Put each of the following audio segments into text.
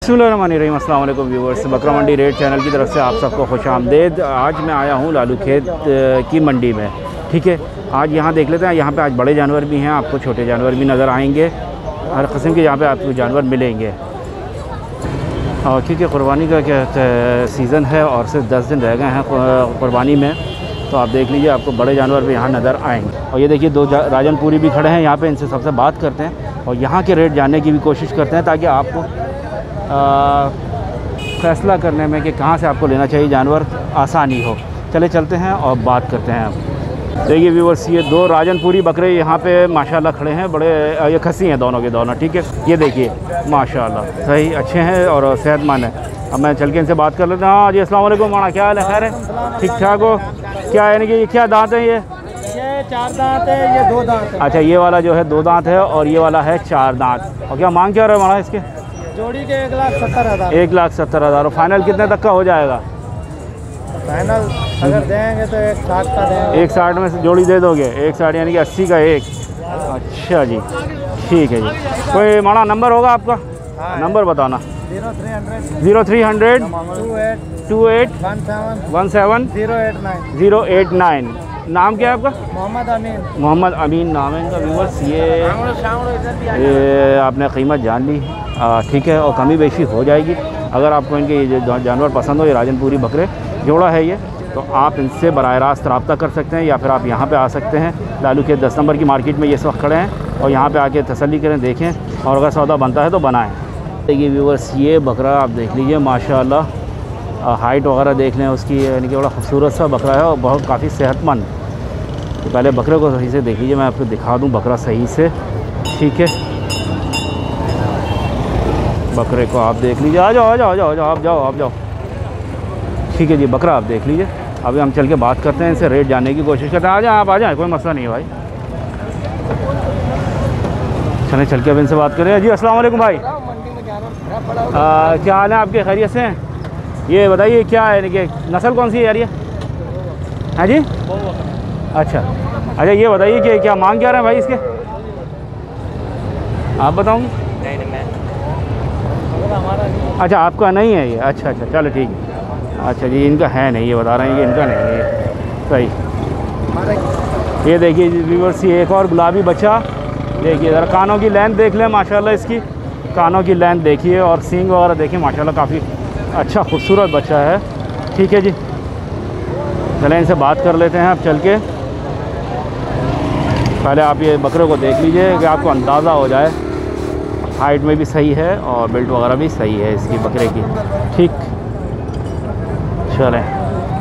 बिस्मिल्लाहिर्रहमानिर्रहीम। अस्सलाम वालेकुम व्यूवर्स, बकरा मंडी रेट चैनल की तरफ से आप सबको खुश आमदेद। आज मैं आया हूँ लालू खेत की मंडी में। ठीक है, आज यहाँ देख लेते हैं। यहाँ पे आज बड़े जानवर भी हैं, आपको छोटे जानवर भी नज़र आएंगे। हर किस्म के यहाँ पे आपको जानवर मिलेंगे। और क्योंकि क़ुरबानी का क्या सीज़न है और सिर्फ 10 दिन रह गए हैं क़ुरबानी में, तो आप देख लीजिए आपको बड़े जानवर भी यहाँ नज़र आएंगे। और ये देखिए दो राजनपुरी भी खड़े हैं यहाँ पे, इनसे सबसे बात करते हैं और यहाँ के रेट जानने की भी कोशिश करते हैं, ताकि आपको फ़ैसला करने में कि कहाँ से आपको लेना चाहिए जानवर आसानी हो। चले चलते हैं और बात करते हैं। देखिए व्यूवर्स, ये दो राजनपुरी बकरे यहाँ पे माशाल्लाह खड़े हैं। बड़े ये खसी हैं दोनों के दोनों। ठीक है, ये देखिए माशाल्लाह सही अच्छे हैं और सेहतमंद हैं। अब मैं चल के इनसे बात कर लेता हूँ। हाँ जी, अस्सलाम वालेकुम। माना क्या हाल है? खैर है? ठीक ठाक हो? क्या यानी कि ये क्या दांत है? ये 4 दांत है, ये 2 दांत है। अच्छा, ये वाला जो है 2 दांत है और ये वाला है 4 दांत। और क्या मांग क्या रहा है माना इसके? जोड़ी के 1,70,000। 1,70,000। और फाइनल कितने तक का हो जाएगा? फाइनल अगर देंगे तो 1,60 का देंगे। 1,60 में से जोड़ी दे दोगे? 1,60 यानी कि 80 का एक। अच्छा जी, ठीक है जी। कोई माना नंबर होगा आपका? हाँ, नंबर बताना। 0300 28 17 089। नाम क्या है आपका? मोहम्मद अमीन। मोहम्मद अमीन नाम है इनका। व्यूअर्स, ये आपने कीमत जान ली। ठीक है, और कमी बेशी हो जाएगी। अगर आपको इनके ये जानवर पसंद हो, ये राजनपुरी बकरे जोड़ा है ये, तो आप इनसे बराह रास्त रब्ता कर सकते हैं, या फिर आप यहाँ पे आ सकते हैं। लालू के 10 नंबर की मार्केट में ये इस वक्त खड़े हैं और यहाँ पे आके तसल्ली करें, देखें, और अगर सौदा बनता है तो बनाएं। देखिए व्यूअर्स, ये बकरा आप देख लीजिए माशाल्लाह, हाइट वगैरह देख लें उसकी, यानी कि बड़ा खूबसूरत सा बकरा है और बहुत काफ़ी सेहतमंद। तो पहले बकरे को सही से देख लीजिए, मैं आपको दिखा दूँ बकरा सही से। ठीक है, बकरे को आप देख लीजिए। आ जाओ आ जाओ आ जाओ आप जाओ आप जाओ। ठीक है जी, बकरा आप देख लीजिए। अभी हम चल के बात करते हैं, इनसे रेट जानने की कोशिश करते हैं। आ जाए आप, आ जाए, कोई मसला नहीं है भाई। चलें चल के अब इनसे बात करें। जी अस्सलाम वालेकुम भाई। क्या हाल है आपके? खैरियत से हैं? ये बताइए क्या है, यानी कि नस्ल कौन सी है यार ये? हाँ जी, अच्छा अच्छा। ये बताइए कि क्या मांग क्या रहे हैं भाई इसके? आप बताऊँगी? अच्छा, आपका नहीं है ये? अच्छा अच्छा, चलो ठीक है। अच्छा जी, इनका है नहीं, ये बता रहे हैं कि इनका नहीं है। सही। ये देखिए व्यूअर्स, ये एक और गुलाबी बच्चा। देखिए ज़रा कानों की लेंथ देख लें माशाल्लाह, इसकी कानों की लेंथ देखिए और सींग वगैरह देखिए माशाल्लाह, काफ़ी अच्छा खूबसूरत बच्चा है। ठीक है जी, चलें इनसे बात कर लेते हैं। आप चल के पहले आप ये बकरे को देख लीजिए कि आपको अंदाज़ा हो जाए। हाइट में भी सही है और बिल्ट वगैरह भी सही है इसकी बकरे की। ठीक, चलें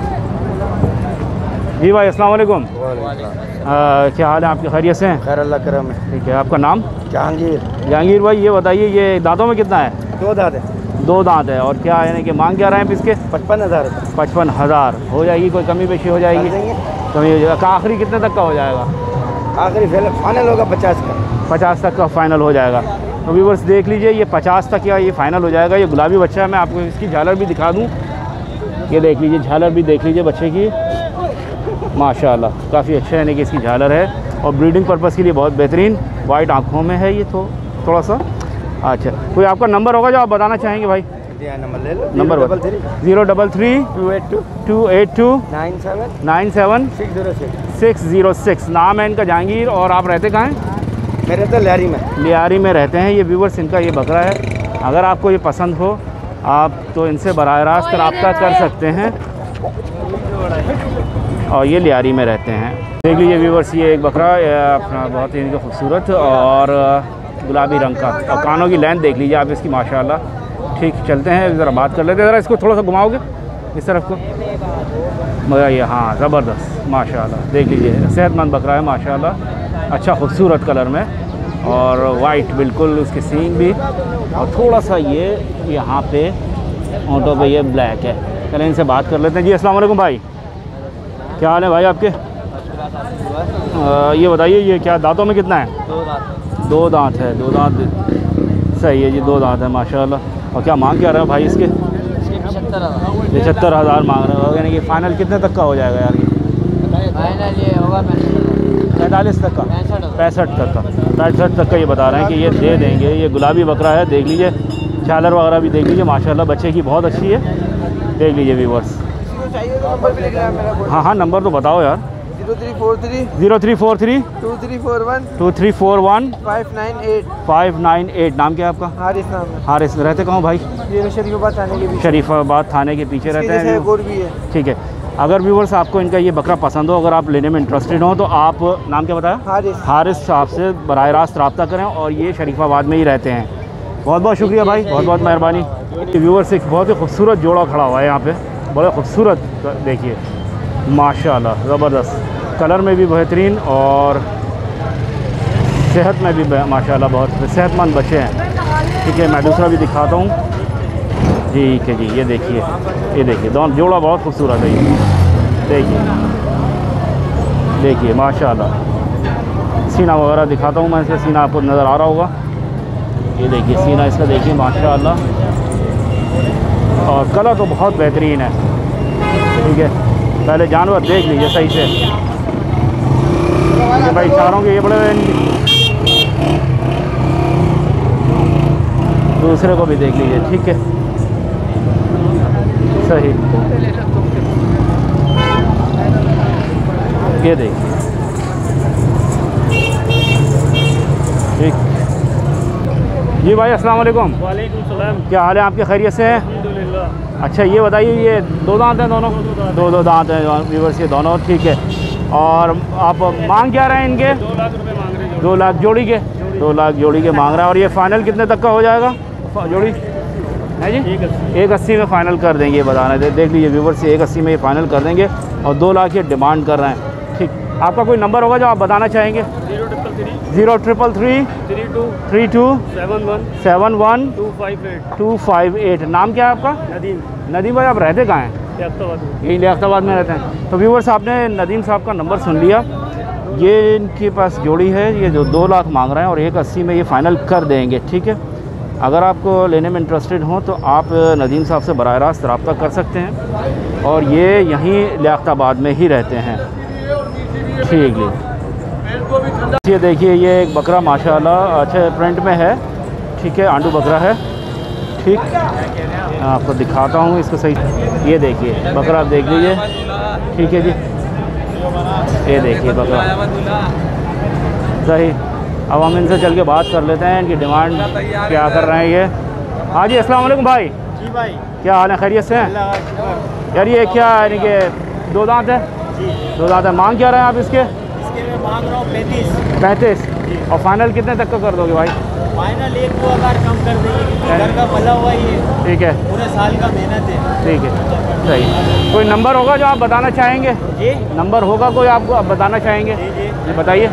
जी भाई। अस्सलाम वालेकुम। क्या हाल है आपकी? खैरियत से हैं? खैर अल्लाह करम है। ठीक है, आपका नाम? जहांगीर। जहांगीर भाई, ये बताइए ये दांतों में कितना है? 2 दांत है। 2 दांत है। और क्या यानी कि मांग क्या रहे हैं इसके? 55,000। 55,000 हो जाएगी? कोई कमी बेशी हो जाएगी? कमी हो जाएगा। आखिरी कितने तक का हो जाएगा? आखिरी फाइनल होगा 50 का। 50 तक का फाइनल हो जाएगा। तो व्यूअर्स देख लीजिए, ये 50 तक या ये फ़ाइनल हो जाएगा। ये गुलाबी बच्चा है, मैं आपको इसकी झालर भी दिखा दूँ। ये देख लीजिए, झालर भी देख लीजिए बच्चे की माशाल्लाह, काफ़ी अच्छा यानी कि इसकी झालर है और ब्रीडिंग पर्पज़ के लिए बहुत बेहतरीन। वाइट आँखों में है ये थोड़ा सा। अच्छा, कोई आपका नंबर होगा जो आप बताना चाहेंगे भाई? नंबर ले लो। नंबर 033 282 97 606। नाम है इनका जहांगीर। और आप रहते कहाँ हैं? मैं रहता लियारी में। लियारी में रहते हैं। ये व्यूवर्स, इनका ये बकरा है। अगर आपको ये पसंद हो, आप तो इनसे बराह रास्त रब्ता कर सकते हैं। और ये लियारी में रहते हैं। देख लीजिए व्यूवर्स, ये एक बकरा अपना बहुत ही इनका खूबसूरत और गुलाबी रंग का, और कानों की लेंथ देख लीजिए आप इसकी माशाल्लाह। ठीक, चलते हैं ज़रा बात कर लेते हैं। ज़रा इसको थोड़ा सा घुमाओगे इस तरफ को, मगर ये हाँ ज़बरदस्त माशाल्लाह। देख लीजिए सेहतमंद बकरा है माशाल्लाह, अच्छा खूबसूरत कलर में और वाइट बिल्कुल उसकी सींग भी, और थोड़ा सा ये यहाँ पे होंठों पे ये ब्लैक है। चलें इनसे बात कर लेते हैं। जी अस्सलाम वालेकुम भाई। क्या हाल है भाई आपके? ये बताइए ये क्या दांतों में कितना है? 2 दांत है। 2 दांत सही है जी, 2 दांत है माशाल्लाह। और क्या मांग क्या रहे हैं भाई इसके? 75,000 मांग रहे हो, यानी कि फ़ाइनल कितने तक का हो जाएगा यार? फाइनल ये होगा 45 तक का, 65 तक का, 65 तक का ये बता रहे हैं कि ये दे देंगे। ये गुलाबी बकरा है, देख लीजिए झालर वगैरह भी देख लीजिए माशाल्लाह, बच्चे की बहुत अच्छी है, देख लीजिए व्यूवर्स। चाहिए तो नंबर भी लिख लेना मेरा। हाँ हाँ, नंबर तो बताओ यार। 0343 0343 2341 2341 598। 598। नाम क्या है आपका? हारिस नाम है। हारिस। रहते कहाँ भाई? ये शरीफाबाद थाने के पीछे। शरीफाबाद थाने के पीछे रहते हैं। एक और भी है। ठीक है। अगर व्यूवर्स आपको इनका ये बकरा पसंद हो, अगर आप लेने में इंटरेस्टेड हो, तो आप नाम क्या बताया? हारिस। हारिस साहब से बराह रास्त रब्ता करें, और ये शरीफाबाद में ही रहते हैं। बहुत बहुत शुक्रिया भाई, बहुत बहुत मेहरबानी। व्यूवर्स एक बहुत ही खूबसूरत जोड़ा खड़ा हुआ है यहाँ पे, बड़ा खूबसूरत, देखिए माशाल्लाह ज़बरदस्त, कलर में भी बेहतरीन और सेहत में भी माशाल्लाह बहुत सेहतमंद बच्चे हैं। ठीक है, मैं दूसरा भी दिखाता हूँ। ठीक है जी, ये देखिए दोनों जोड़ा बहुत खूबसूरत है ये, देखिए माशाल्लाह। सीना वगैरह दिखाता हूँ मैं, इसका सीना आपको नज़र आ रहा होगा। ये देखिए सीना इसका, देखिए माशाल्लाह, और कलर तो बहुत बेहतरीन है। ठीक है, पहले जानवर देख लीजिए सही से। ठीक है भाई, चारों के ये बड़े, दूसरे को भी देख लीजिए। ठीक है, सही, ये देखिए। ठीक जी भाई, अस्सलाम वालेकुम। वालेकुम सलाम। क्या हाल है आपके? खैरियत से हैं? अल्हम्दुलिल्लाह। अच्छा, ये बताइए, ये दो दांत हैं दोनों? दो दांत हैं व्यूवर्स, ये दोनों। ठीक है, और आप मांग क्या रहे हैं इनके? 2 लाख रुपए मांग रहे हैं। 2 लाख जोड़ी के? 2 लाख जोड़ी के मांग रहा है। और ये फाइनल कितने तक का हो जाएगा जोड़ी है जी? 180 में फ़ाइनल कर देंगे, बताना देख लीजिए व्यूवर्स, 180 में ये फ़ाइनल कर देंगे, और 2 लाख ये डिमांड कर रहे हैं। ठीक, आपका कोई नंबर होगा जो आप बताना चाहेंगे? 0333 32 71 258। नाम क्या है आपका? नदीम भाई, आप रहते कहाँ हैं? यही लियाकताबाद में रहते हैं। तो व्यूवर्स, आपने नदीम साहब का नंबर सुन लिया। ये इनके पास जोड़ी है, ये जो 2 लाख मांग रहे हैं, और 180 में ये फ़ाइनल कर देंगे। ठीक है, अगर आपको लेने में इंटरेस्टेड हो तो आप नदीम साहब से बराह रास्त रब्ता कर सकते हैं, और ये यहीं लियाकताबाद में ही रहते हैं। ठीक है, ये देखिए, ये एक बकरा माशाल्लाह अच्छे प्रिंट में है। ठीक है, आंडू बकरा है। ठीक, आपको दिखाता हूँ इसको सही। ये देखिए बकरा, आप देख लीजिए। ठीक है जी, ये देखिए बकरा सही। अब हम इनसे चल के बात कर लेते हैं, इनकी डिमांड क्या कर रहे हैं ये। हाँ जी, अस्सलाम वालेकुम भाई। जी भाई, क्या हाल है? खैरियत से हैं? यार ये क्या है, यानी कि 2 दांत है? 2 दांत है। मांग क्या रहे हैं आप इसके? मैं मांग रहा हूँ 35। 35। और फाइनल कितने तक का कर दोगे भाई? फाइनल 1-2 हज़ार कम कर देंगे, घर का भला हुआ ये, ठीक है, पूरे साल का मेहनत है। ठीक है, सही। कोई नंबर होगा जो आप बताना चाहेंगे? जी, नंबर होगा कोई आपको आप बताना चाहेंगे? जी बताइए।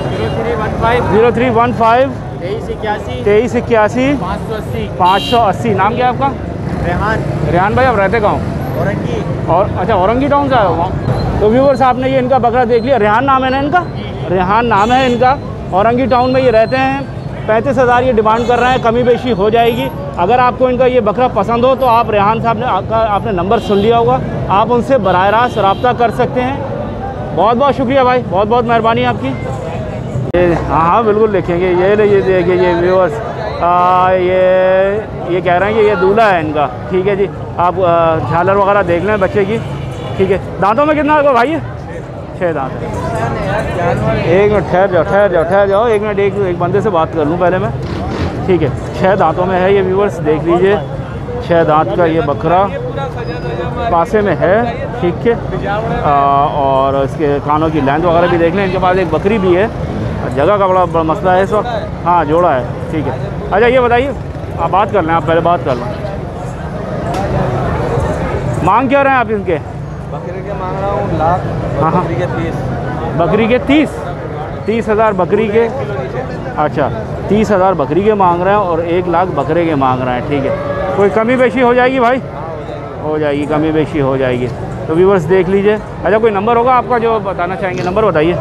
0315 2381 2381 580। 580। नाम क्या है आपका? रेहान भाई, आप रहते कहाँ? औरंगी। और अच्छा, औरंगी टाउन से आए हो? तो व्यूवर्स, आपने ये इनका बकरा देख लिया। रेहान नाम है ना इनका? रेहान नाम है इनका, औरंगी टाउन में ये रहते हैं। 35,000 ये डिमांड कर रहे हैं, कमी बेशी हो जाएगी। अगर आपको इनका ये बकरा पसंद हो तो आप रेहान साहब ने आपने नंबर सुन लिया होगा, आप उनसे बराह रास्त रब्ता कर सकते हैं। बहुत बहुत शुक्रिया भाई, बहुत बहुत मेहरबानी आपकी। ये हाँ बिल्कुल लिखेंगे। ये देखिए, ये व्यूअर्स, ये कह रहे हैं कि ये दूल्हा है इनका। ठीक है जी, आप झालर वगैरह देख लें बच्चे की। ठीक है, दांतों में कितना होगा भाई? 6 दांत है। एक मिनट ठहर जाओ 1 मिनट, एक बंदे से बात कर लूँ पहले मैं। ठीक है, 6 दांतों में है ये व्यूवर्स, देख लीजिए। 6 दांत का ये बकरा पासे में है। ठीक है, और इसके कानों की लेंथ वगैरह भी देख लें। इनके पास एक बकरी भी है, जगह का बड़ा मसला है इस वक्त। हाँ, जोड़ा है। ठीक है, अच्छा ये बताइए, आप बात कर लें, आप पहले बात कर लें। मांग क्या रहे हैं आप इनके? बकरी के मांग रहा हूँ लाख। हाँ, बकरी के 30। बकरी के 30,000 बकरी के। अच्छा, 30,000 बकरी के मांग रहे हैं और 1 लाख बकरे के मांग रहे हैं। ठीक है, कोई कमी बेशी हो जाएगी भाई? हो जाएगी, कमी बेशी हो जाएगी। तो व्यूवर्स देख लीजिए। अच्छा, कोई नंबर होगा आपका जो बताना चाहेंगे? नंबर बताइए।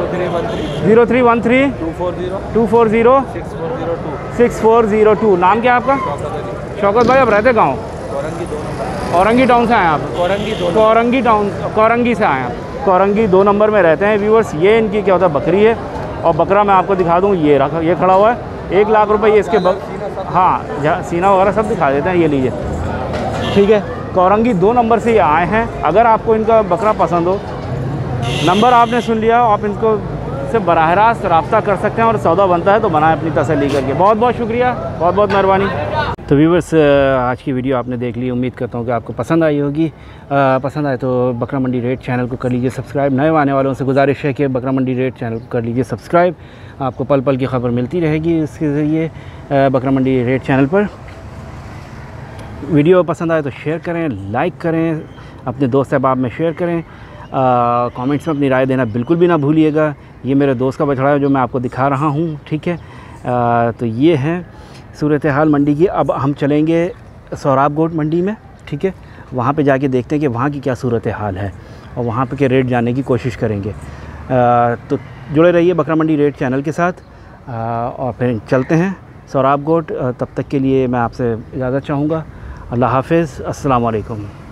0313 240 6402। नाम क्या है आपका? शौकत भाई, आप रहते कहाँ हो? औरंगी टाउन से आए आप? कोरंगी से आए आप? कोरंगी 2 नंबर में रहते हैं व्यूवर्स। ये इनकी क्या होता है, बकरी है। और बकरा मैं आपको दिखा दूँ, ये खड़ा हुआ है। 1 लाख रुपए ये इसके हाँ सीना वगैरह सब दिखा देते हैं, ये लीजिए। ठीक है, कोरंगी 2 नंबर से ये आए हैं। अगर आपको इनका बकरा पसंद हो, नंबर आपने सुन लिया, आप इनको से बराह रास्त रब्ता कर सकते हैं और सौदा बनता है तो बनाएं अपनी तसल्ली करके। बहुत बहुत शुक्रिया, बहुत बहुत मेहरबानी। तो व्यूअर्स, आज की वीडियो आपने देख ली, उम्मीद करता हूँ कि आपको पसंद आई होगी। पसंद आए तो बकरा मंडी रेट चैनल को कर लीजिए सब्सक्राइब। नए आने वालों से गुजारिश है कि बकरा मंडी रेट चैनल को कर लीजिए सब्सक्राइब। आपको पल पल की खबर मिलती रहेगी इसके ज़रिए बकरा मंडी रेट चैनल पर। वीडियो पसंद आए तो शेयर करें, लाइक करें, अपने दोस्त अहबाब में शेयर करें। कमेंट्स में अपनी राय देना बिल्कुल भी ना भूलिएगा। ये मेरे दोस्त का बछड़ा है जो मैं आपको दिखा रहा हूँ। ठीक है, तो ये है सूरत हाल मंडी की। अब हम चलेंगे सोराब गोट मंडी में। ठीक है, वहाँ पे जाके देखते हैं कि वहाँ की क्या सूरत हाल है और वहाँ पे के रेट जानने की कोशिश करेंगे। तो जुड़े रहिए बकरा मंडी रेट चैनल के साथ और फिर चलते हैं सोराब गोट। तब तक के लिए मैं आपसे इजाज़त चाहूँगा। अल्लाह हाफ़िज़, अस्सलाम वालेकुम।